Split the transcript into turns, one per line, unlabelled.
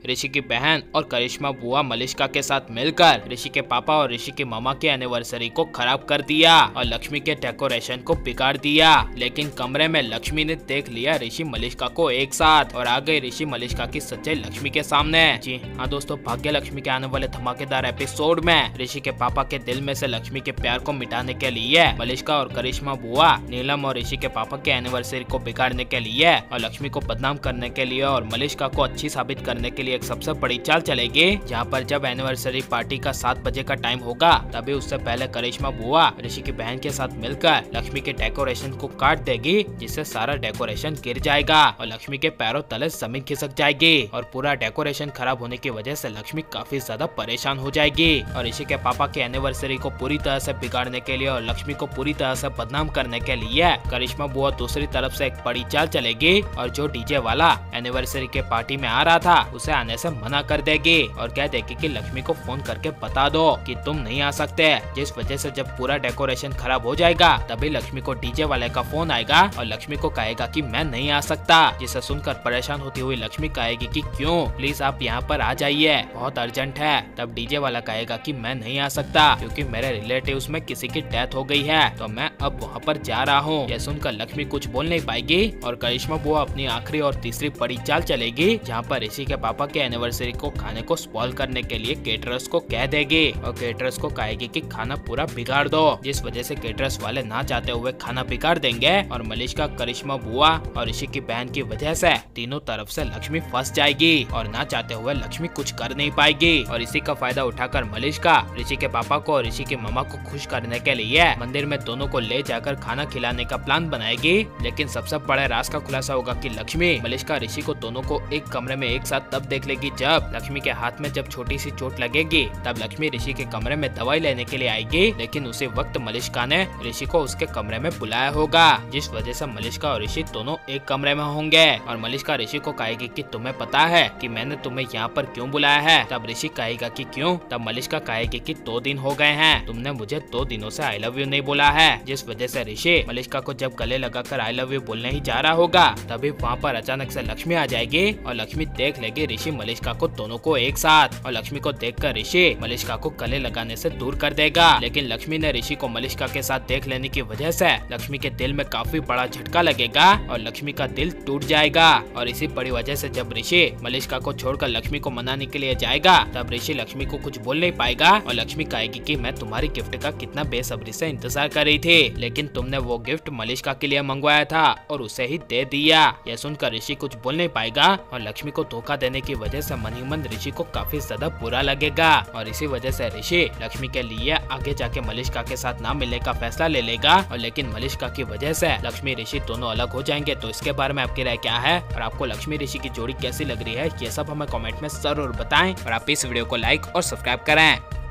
ऋषि की बहन और करिश्मा बुआ मलिष्का के साथ मिलकर ऋषि के पापा और ऋषि की मामा के एनिवर्सरी को खराब कर दिया और लक्ष्मी के डेकोरेशन को बिगाड़ दिया। लेकिन कमरे में लक्ष्मी ने देख लिया ऋषि मलिष्का को एक साथ और आ गई ऋषि मलिष्का की सच्चाई लक्ष्मी के सामने। जी हाँ दोस्तों, भाग्य लक्ष्मी के आने वाले धमाकेदार एपिसोड में ऋषि के पापा के दिल में से लक्ष्मी के प्यार को मिटाने के लिए मलिष्का और करिश्मा बुआ नीलम और ऋषि के पापा के एनिवर्सरी को बिगाड़ने के लिए और लक्ष्मी को बदनाम करने के लिए और मलिष्का को अच्छी साबित करने के लिए एक सबसे बड़ी चाल चलेगी, जहाँ पर जब एनिवर्सरी पार्टी का 7 बजे का टाइम होगा तभी उससे पहले करिश्मा बुआ ऋषि की बहन के साथ मिलकर लक्ष्मी के डेकोरेशन को काट देगी, जिससे सारा डेकोरेशन गिर जाएगा और लक्ष्मी के पैरों तले जमीन खिसक जाएगी और पूरा डेकोरेशन खराब होने की वजह से लक्ष्मी काफी ज्यादा परेशान हो जाएगी। और ऋषि के पापा के एनिवर्सरी को पूरी तरह से बिगाड़ने के लिए और लक्ष्मी को पूरी तरह से बदनाम करने के लिए करिश्मा बुआ दूसरी तरफ से एक बड़ी चाल चलेगी और जो डीजे वाला एनिवर्सरी के पार्टी में आ रहा था उसे आने से मना कर देगी और कह देगी कि लक्ष्मी को फोन करके बता दो कि तुम नहीं आ सकते, जिस वजह से जब पूरा डेकोरेशन खराब हो जाएगा तभी लक्ष्मी को डीजे वाले का फोन आएगा और लक्ष्मी को कहेगा कि मैं नहीं आ सकता, जिसे सुनकर परेशान होती हुई लक्ष्मी कहेगी कि क्यों, प्लीज आप यहाँ पर आ जाइए, बहुत अर्जेंट है। तब डीजे वाला कहेगा कि मैं नहीं आ सकता क्योंकि मेरे रिलेटिव्स में किसी की डेथ हो गई है, तो मैं अब वहाँ पर जा रहा हूँ। यह सुनकर लक्ष्मी कुछ बोल नहीं पाएगी और करिश्मा बुआ अपनी आखिरी और तीसरी बड़ी चाल चलेगी, जहाँ पर ऋषि के पापा के एनिवर्सरी को खाने को स्पॉइल करने के लिए केटरर्स को कह देगी और केटरर्स को कहेगी कि खाना पूरा बिगाड़ दो, जिस वजह से केटरर्स वाले ना चाहते हुए खाना बिगाड़ देंगे और मलिष्का, करिश्मा बुआ और ऋषि की बहन की वजह से तीनों तरफ से लक्ष्मी फंस जाएगी और ना चाहते हुए लक्ष्मी कुछ कर नहीं पाएगी। और इसी का फायदा उठाकर मलिष्का ऋषि के पापा को और ऋषि की मामा को खुश करने के लिए मंदिर में दोनों को ले जाकर खाना खिलाने का प्लान बनाएगी। लेकिन सबसे बड़े राज का खुलासा होगा कि लक्ष्मी, मलिष्का, ऋषि को दोनों को एक कमरे में एक साथ तब देख लेगी जब लक्ष्मी के हाथ में जब छोटी सी चोट लगेगी। तब लक्ष्मी ऋषि के कमरे में दवाई लेने के लिए आएगी, लेकिन उसी वक्त मलिष्का ने ऋषि को उसके कमरे में बुलाया होगा, जिस वजह से मलिष्का और ऋषि दोनों एक कमरे में होंगे। और मलिष्का ऋषि को कहेगी कि तुम्हें पता है कि मैंने तुम्हें यहाँ पर क्यों बुलाया है। तब ऋषि कहेगा कि क्यों। तब मलिष्का कहेगी कि 2 दिन हो गए हैं, तुमने मुझे 2 दिनों से आई लव यू नहीं बोला है, जिस वजह से ऋषि मलिष्का को जब गले लगाकर आई लव यू बोलने ही जा रहा होगा तभी वहाँ पर अचानक से लक्ष्मी आ जाएगी और लक्ष्मी देख लेगी ऋषि मलिष्का को दोनों को एक साथ और लक्ष्मी को देखकर ऋषि मलिष्का को गले लगाने से दूर कर देगा। लेकिन लक्ष्मी ने ऋषि को मलिष्का के साथ देख लेने की वजह से लक्ष्मी के दिल में काफी बड़ा झटका लगेगा और लक्ष्मी का दिल टूट जाएगा। और इसी बड़ी वजह से जब ऋषि मलिष्का को छोड़कर लक्ष्मी को मनाने के लिए जाएगा तब ऋषि लक्ष्मी को कुछ बोल नहीं पाएगा और लक्ष्मी कहेगी कि मैं तुम्हारी गिफ्ट का कितना बेसब्री से इंतजार कर रही थी, लेकिन तुमने वो गिफ्ट मलिष्का के लिए मंगवाया था और उसे ही दे दिया। यह सुनकर ऋषि कुछ बोल नहीं पाएगा और लक्ष्मी को धोखा देने की वजह से मन ही मन ऋषि को काफी ज्यादा बुरा लगेगा और इसी वजह से ऋषि लक्ष्मी के लिए आगे जाके मलिष्का के साथ ना मिलने का फैसला ले लेगा। और लेकिन मलिष्का की वजह से लक्ष्मी ऋषि दोनों अलग हो जाएंगे। तो इसके बारे में आपकी राय क्या है और आपको लक्ष्मी ऋषि की जोड़ी कैसी लग रही है, ये सब हमें कमेंट में जरूर बताएं और आप इस वीडियो को लाइक और सब्सक्राइब करें।